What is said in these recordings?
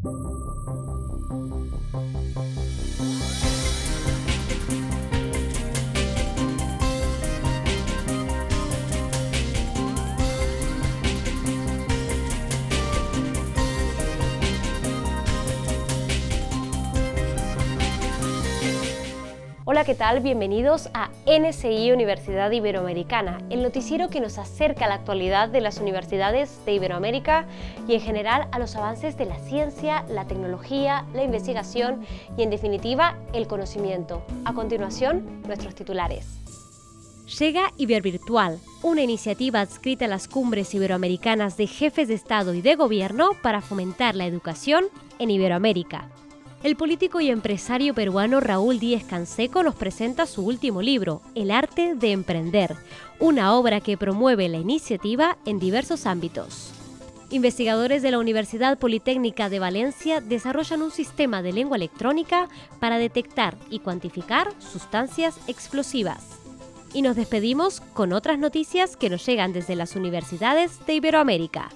Hola, ¿qué tal? Bienvenidos a NSI Universidad Iberoamericana, el noticiero que nos acerca a la actualidad de las universidades de Iberoamérica y en general a los avances de la ciencia, la tecnología, la investigación y en definitiva el conocimiento. A continuación, nuestros titulares. Llega Ibervirtual, una iniciativa adscrita a las cumbres iberoamericanas de jefes de Estado y de Gobierno para fomentar la educación en Iberoamérica. El político y empresario peruano Raúl Díez-Canseco nos presenta su último libro, El arte de emprender, una obra que promueve la iniciativa en diversos ámbitos. Investigadores de la Universidad Politécnica de Valencia desarrollan un sistema de lengua electrónica para detectar y cuantificar sustancias explosivas. Y nos despedimos con otras noticias que nos llegan desde las universidades de Iberoamérica.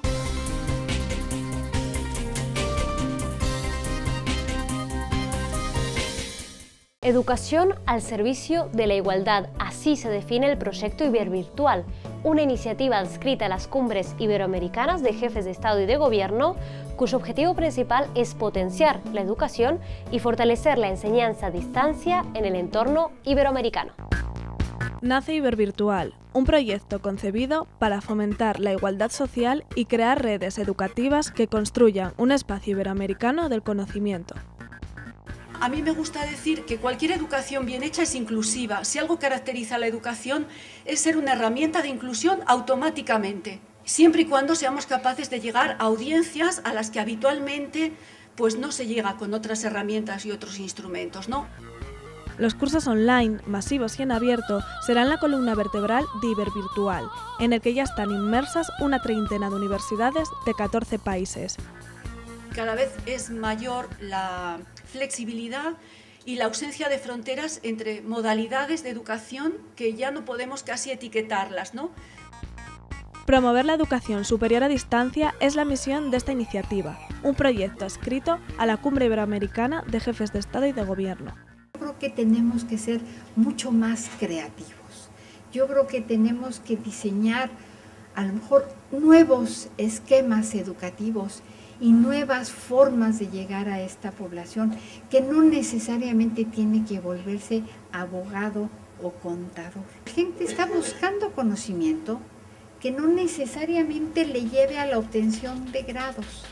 Educación al servicio de la igualdad, así se define el proyecto Ibervirtual, una iniciativa adscrita a las cumbres iberoamericanas de jefes de Estado y de Gobierno, cuyo objetivo principal es potenciar la educación y fortalecer la enseñanza a distancia en el entorno iberoamericano. Nace Ibervirtual, un proyecto concebido para fomentar la igualdad social y crear redes educativas que construyan un espacio iberoamericano del conocimiento. A mí me gusta decir que cualquier educación bien hecha es inclusiva. Si algo caracteriza a la educación es ser una herramienta de inclusión automáticamente, siempre y cuando seamos capaces de llegar a audiencias a las que habitualmente pues no se llega con otras herramientas y otros instrumentos, ¿no? Los cursos online, masivos y en abierto, serán la columna vertebral de Ibervirtual, en el que ya están inmersas una treintena de universidades de 14 países. Cada vez es mayor la flexibilidad y la ausencia de fronteras entre modalidades de educación que ya no podemos casi etiquetarlas, ¿no? Promover la educación superior a distancia es la misión de esta iniciativa, un proyecto adscrito a la Cumbre Iberoamericana de Jefes de Estado y de Gobierno. Yo creo que tenemos que ser mucho más creativos. Yo creo que tenemos que diseñar a lo mejor nuevos esquemas educativos y nuevas formas de llegar a esta población que no necesariamente tiene que volverse abogado o contador. La gente está buscando conocimiento que no necesariamente le lleve a la obtención de grados.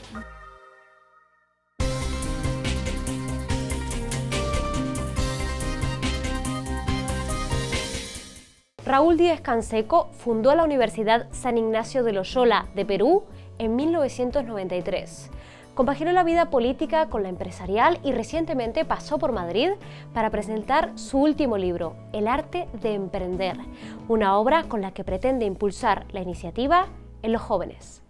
Raúl Díez-Canseco fundó la Universidad San Ignacio de Loyola de Perú en 1993. Compaginó la vida política con la empresarial y recientemente pasó por Madrid para presentar su último libro, El arte de emprender, una obra con la que pretende impulsar la iniciativa en los jóvenes.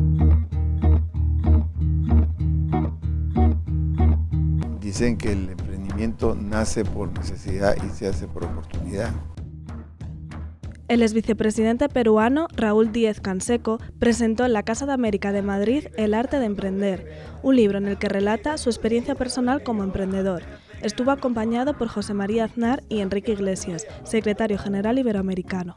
Dicen que el emprendimiento nace por necesidad y se hace por oportunidad. El exvicepresidente peruano Raúl Díez-Canseco presentó en la Casa de América de Madrid El arte de emprender, un libro en el que relata su experiencia personal como emprendedor. Estuvo acompañado por José María Aznar y Enrique Iglesias, secretario general iberoamericano.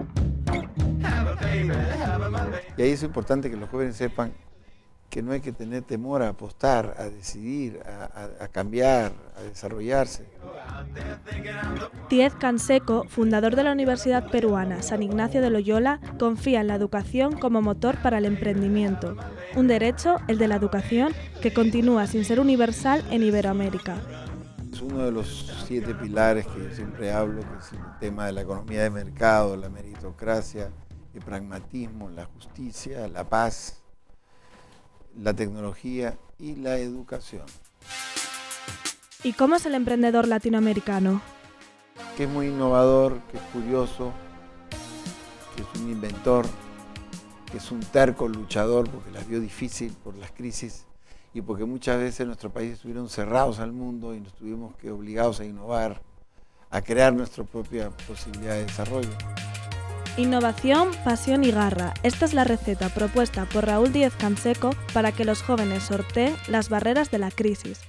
Y ahí es importante que los jóvenes sepan que no hay que tener temor a apostar, a decidir, a cambiar, a desarrollarse. Díez-Canseco, fundador de la Universidad Peruana San Ignacio de Loyola, confía en la educación como motor para el emprendimiento, un derecho, el de la educación, que continúa sin ser universal en Iberoamérica. Es uno de los 7 pilares que yo siempre hablo, que es el tema de la economía de mercado, la meritocracia, el pragmatismo, la justicia, la paz, la tecnología y la educación. ¿Y cómo es el emprendedor latinoamericano? Que es muy innovador, que es curioso, que es un inventor, que es un terco luchador porque las vio difícil por las crisis y porque muchas veces nuestros países estuvieron cerrados al mundo y nos tuvimos que obligados a innovar, a crear nuestra propia posibilidad de desarrollo. Innovación, pasión y garra. Esta es la receta propuesta por Raúl Díez Canseco para que los jóvenes sorteen las barreras de la crisis.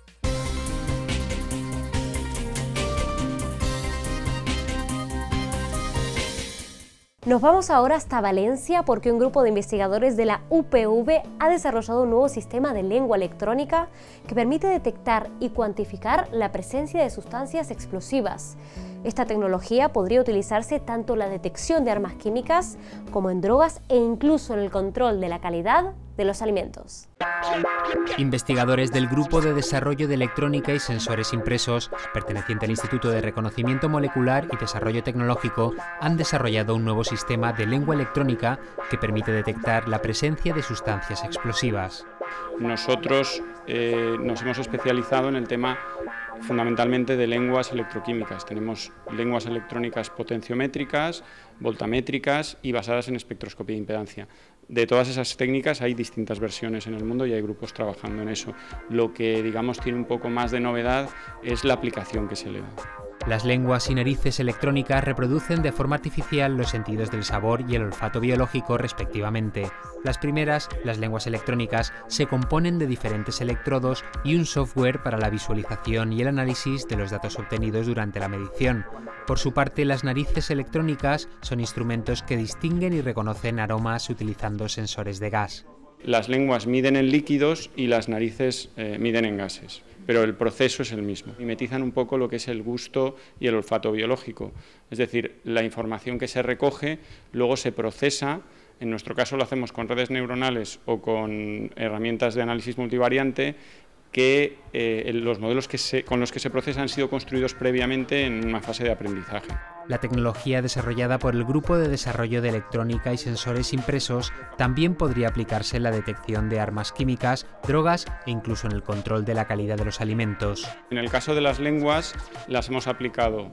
Nos vamos ahora hasta Valencia porque un grupo de investigadores de la UPV ha desarrollado un nuevo sistema de lengua electrónica que permite detectar y cuantificar la presencia de sustancias explosivas. Esta tecnología podría utilizarse tanto en la detección de armas químicas como en drogas e incluso en el control de la calidad de los alimentos. Investigadores del Grupo de Desarrollo de Electrónica y Sensores Impresos, perteneciente al Instituto de Reconocimiento Molecular y Desarrollo Tecnológico, han desarrollado un nuevo sistema de lengua electrónica que permite detectar la presencia de sustancias explosivas. Nosotros nos hemos especializado en el tema fundamentalmente de lenguas electroquímicas. Tenemos lenguas electrónicas potenciométricas, voltamétricas y basadas en espectroscopía de impedancia. De todas esas técnicas hay distintas versiones en el mundo y hay grupos trabajando en eso. Lo que, digamos, tiene un poco más de novedad es la aplicación que se le da. Las lenguas y narices electrónicas reproducen de forma artificial los sentidos del sabor y el olfato biológico respectivamente. Las primeras, las lenguas electrónicas, se componen de diferentes electrodos y un software para la visualización y el análisis de los datos obtenidos durante la medición. Por su parte, las narices electrónicas son instrumentos que distinguen y reconocen aromas utilizando sensores de gas. Las lenguas miden en líquidos y las narices miden en gases, pero el proceso es el mismo. Mimetizan un poco lo que es el gusto y el olfato biológico, es decir, la información que se recoge luego se procesa. En nuestro caso lo hacemos con redes neuronales o con herramientas de análisis multivariante que los modelos con los que se procesa han sido construidos previamente en una fase de aprendizaje. La tecnología desarrollada por el Grupo de Desarrollo de Electrónica y Sensores Impresos también podría aplicarse en la detección de armas químicas, drogas e incluso en el control de la calidad de los alimentos. En el caso de las lenguas las hemos aplicado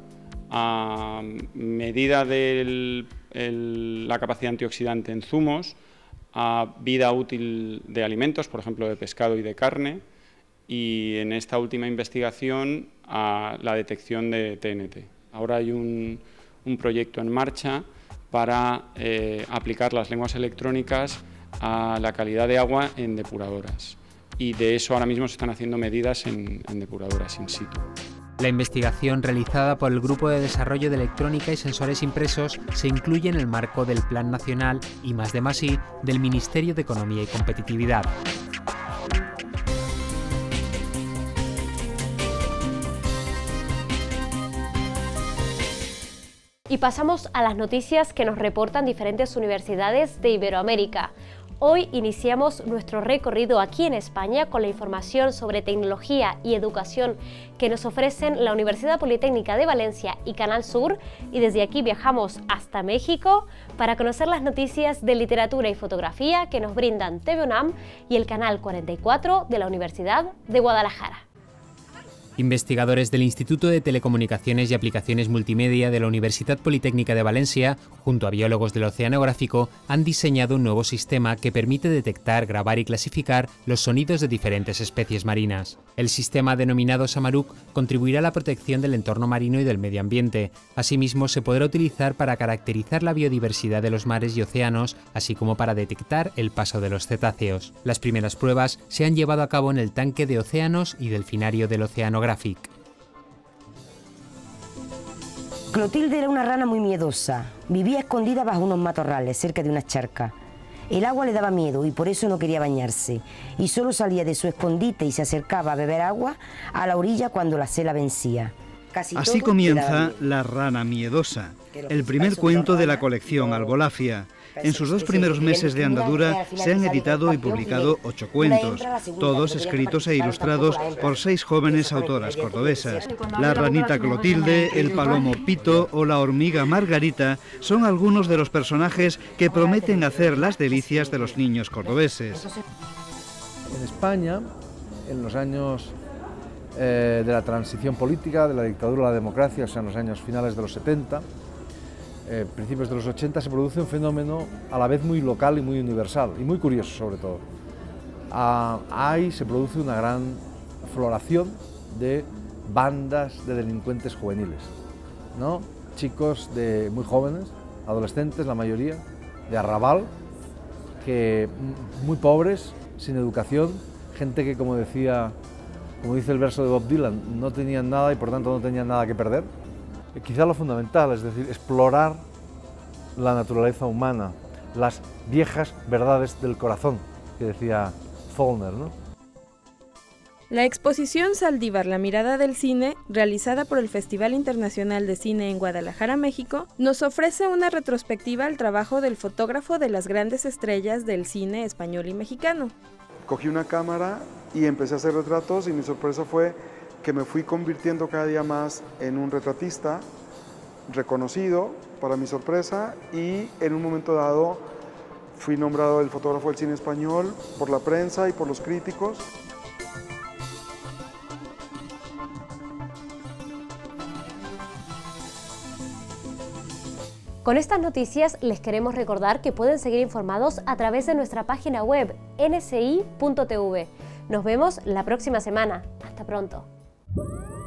a medida de la capacidad antioxidante en zumos, a vida útil de alimentos, por ejemplo de pescado y de carne, y en esta última investigación a la detección de TNT. Ahora hay un proyecto en marcha para aplicar las lenguas electrónicas a la calidad de agua en depuradoras, y de eso ahora mismo se están haciendo medidas en depuradoras in situ. La investigación realizada por el Grupo de Desarrollo de Electrónica y Sensores Impresos se incluye en el marco del Plan Nacional I+D+I del Ministerio de Economía y Competitividad. Y pasamos a las noticias que nos reportan diferentes universidades de Iberoamérica. Hoy iniciamos nuestro recorrido aquí en España con la información sobre tecnología y educación que nos ofrecen la Universidad Politécnica de Valencia y Canal Sur, y desde aquí viajamos hasta México para conocer las noticias de literatura y fotografía que nos brindan TV UNAM y el Canal 44 de la Universidad de Guadalajara. Investigadores del Instituto de Telecomunicaciones y Aplicaciones Multimedia de la Universidad Politécnica de Valencia, junto a biólogos del Oceanográfico, han diseñado un nuevo sistema que permite detectar, grabar y clasificar los sonidos de diferentes especies marinas. El sistema denominado Samaruk contribuirá a la protección del entorno marino y del medio ambiente. Asimismo, se podrá utilizar para caracterizar la biodiversidad de los mares y océanos, así como para detectar el paso de los cetáceos. Las primeras pruebas se han llevado a cabo en el tanque de océanos y delfinario del Oceanográfico. Clotilde era una rana muy miedosa. Vivía escondida bajo unos matorrales, cerca de una charca. El agua le daba miedo y por eso no quería bañarse, y solo salía de su escondite y se acercaba a beber agua a la orilla cuando la sed la vencía. Así comienza La rana miedosa, el primer cuento de la colección Albolafia. En sus 2 primeros meses de andadura se han editado y publicado 8 cuentos, todos escritos e ilustrados por 6 jóvenes autoras cordobesas. La ranita Clotilde, el palomo Pito o la hormiga Margarita son algunos de los personajes que prometen hacer las delicias de los niños cordobeses. En España, en los años de la transición política, de la dictadura a la democracia, o sea, en los años finales de los 70, principios de los 80, se produce un fenómeno a la vez muy local y muy universal, y muy curioso sobre todo. Ahí se produce una gran floración de bandas de delincuentes juveniles, ¿no? Chicos muy jóvenes, adolescentes, la mayoría, de arrabal, que muy pobres, sin educación, gente que, como dice el verso de Bob Dylan, no tenían nada y por tanto no tenían nada que perder. Quizá lo fundamental, es decir, explorar la naturaleza humana, las viejas verdades del corazón, que decía Faulkner, ¿no? La exposición Saldívar, la mirada del cine, realizada por el Festival Internacional de Cine en Guadalajara, México, nos ofrece una retrospectiva al trabajo del fotógrafo de las grandes estrellas del cine español y mexicano. Cogí una cámara y empecé a hacer retratos y mi sorpresa fue que me fui convirtiendo cada día más en un retratista reconocido, para mi sorpresa, y en un momento dado fui nombrado el fotógrafo del cine español por la prensa y por los críticos. Con estas noticias les queremos recordar que pueden seguir informados a través de nuestra página web nsi.tv. Nos vemos la próxima semana. Hasta pronto.